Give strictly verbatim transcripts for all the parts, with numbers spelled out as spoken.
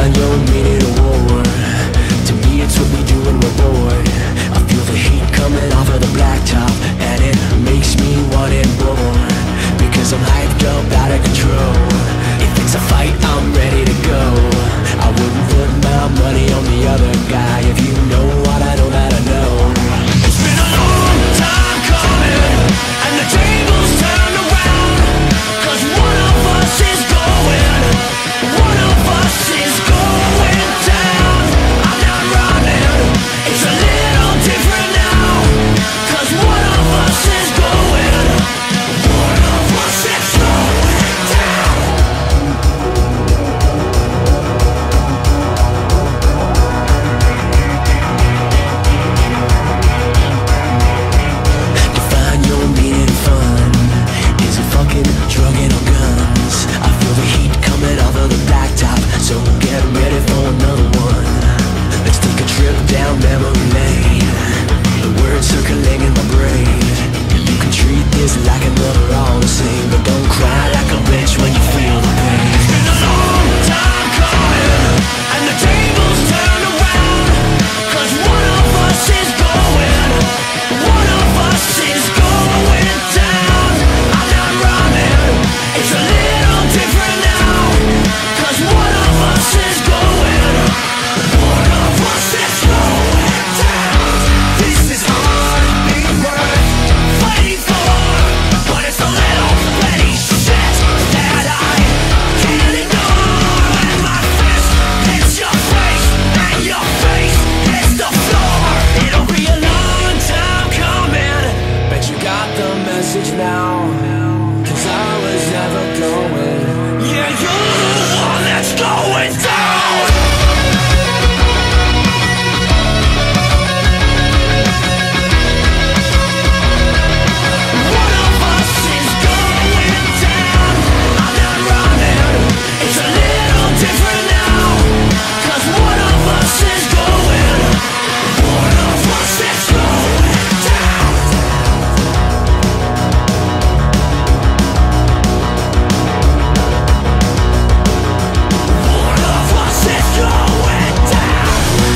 find your meaning in war. To me it's what we do when we're bored. I feel the heat coming off of the blacktop, and it makes me want it more, because I'm hyped up, out of control. If it's a fight, I'm ready to go. I wouldn't put my money on the other guy. If you know what I know that I know. It's been a long time coming, and the tables turned around, cause one of us is going, one of us is going down. I'm not running, it's a little different now, cause one of us is going, one of us is going down. To find your meaning in fun, is it fucking drugging or guns? I feel the heat coming off of the blacktop, so get ready for another one. Let's take a trip down memory lane, the words circling in my brain. You can treat this like another all the same, but don't cry like a bitch when you feel the pain. It's been a long time coming, and the tables turn around, cause one of us is going, one of us is going down. I'm not running, it's a little different now, cause one of us is going, one of us is going down. This is hardly worth fighting for, but it's a little petty shit that I can't ignore. When my fist hits your face, and your face hits the floor, it'll be a long time coming. Bet you got the message now, cause I was never going. Yeah, you're the one that's going down. One of us is going down. I'm not running, it's a little different now, cause one of us is going, one of us is going down. One of us is going down.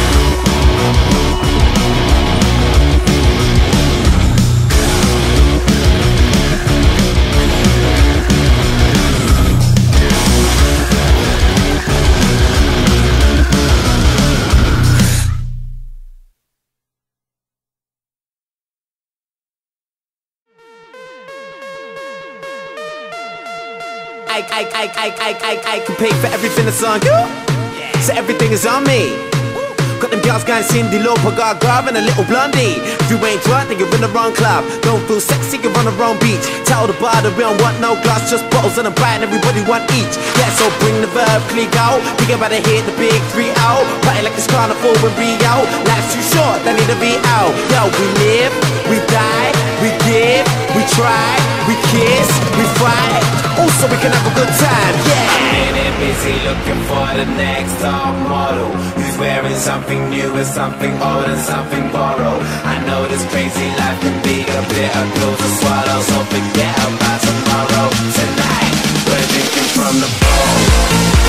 I, I, I, I, I, I, I can pay for everything that's on you, so everything is on me. Got them girls going Cindy Lauper, got Garb and a little blondie. If you ain't drunk, then you're in the wrong club. Don't feel sexy, you're on the wrong beach. Tell the bar that we don't want no glass, just bottles and a bite, and everybody want each. Yeah, so bring the verb, click out. Think about to hit the big three out. Party like it's carnival when we out. Life's too short, they need to be out. Yo, we live, we die, we give, we try, we kiss, we fight. Also, we can have a good time, yeah. I'm in it busy looking for the next top model, who's wearing something new and something old and something borrowed. I know this crazy life can be a bitter pill to swallow, so forget about tomorrow. Tonight, we're drinking from the bowl.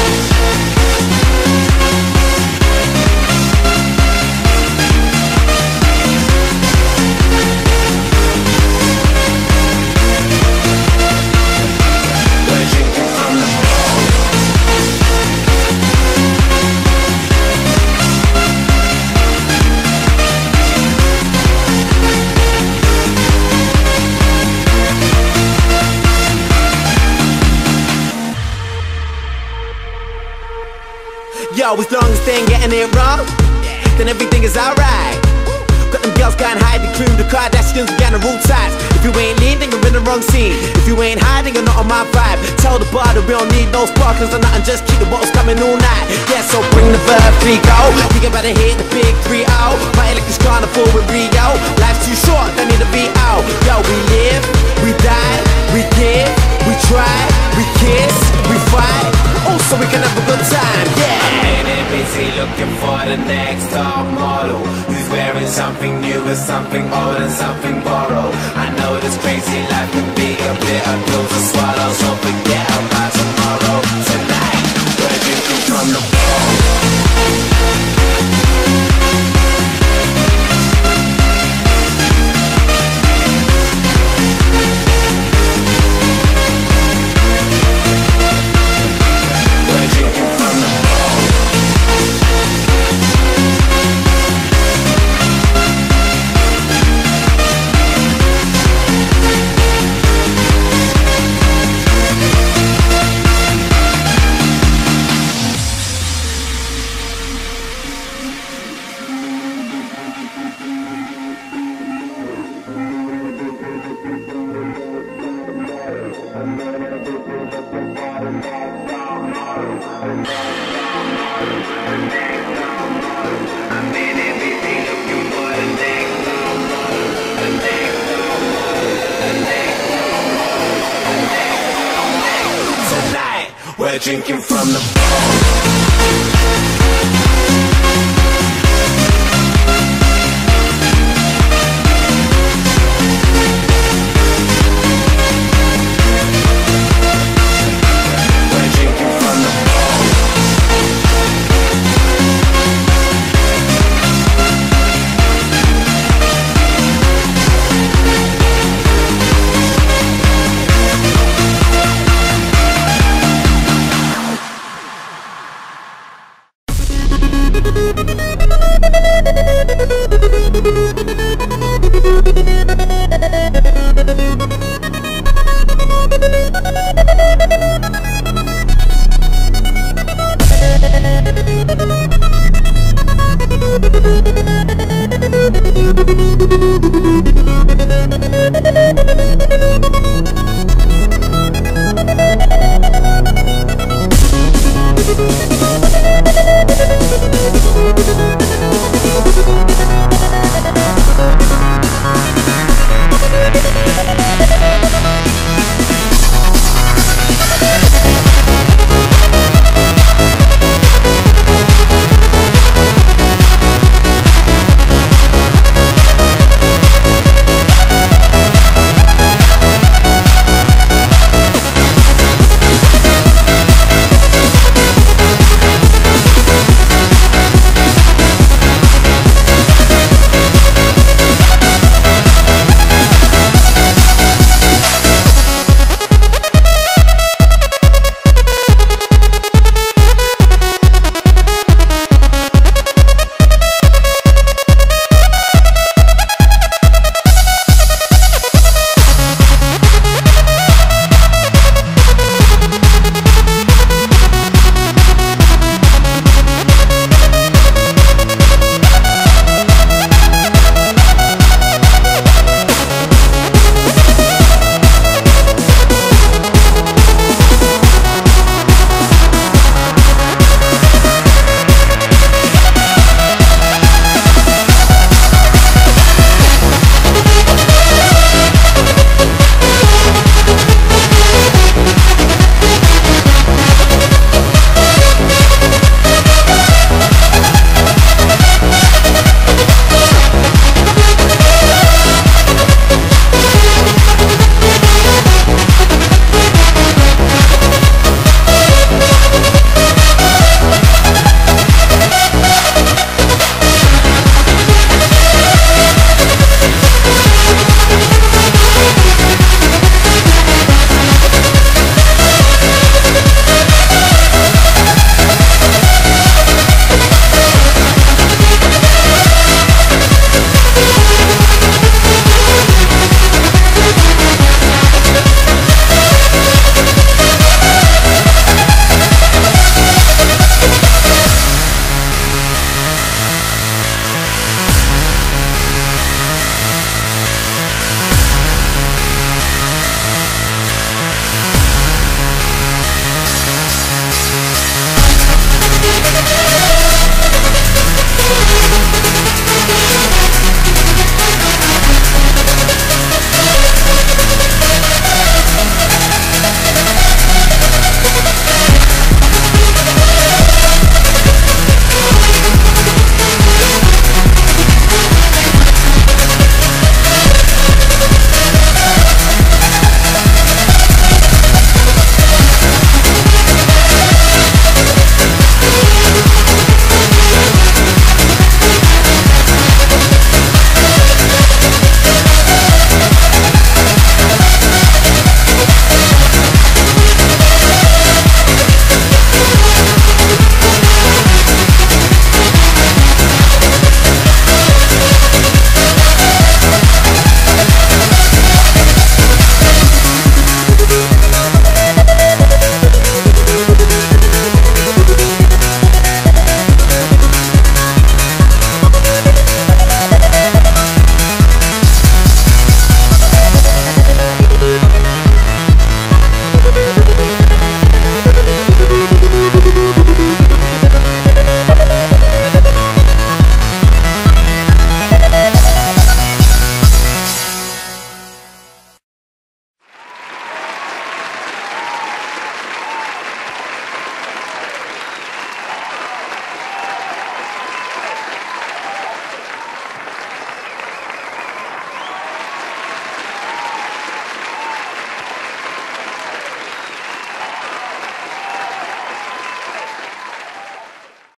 Yo, as long as they ain't getting it wrong, then everything is alright. Got them girls going hide, including the Kardashians, we got the rule ties. If you ain't lean, then you're in the wrong scene. If you ain't hiding, you're not on my vibe. Tell the bar that we don't need no sparklers or nothing, just keep the bottles coming all night. Yeah, so bring the verb, click out. We about to hit the big three out. Party like it's carnival with Rio. Life's too short, don't need to be out. Yo, we live, we die, we give, we try, we kiss, we fight. Also, we can have a good time, yeah. I'm in it busy looking for the next top model, who's wearing something new and something old and something borrowed. I know this crazy life can be a bitter pill to swallow, so forget about tomorrow. Tonight, we're drinking from the bowl. We're drinking from the bowl. We'll be right back.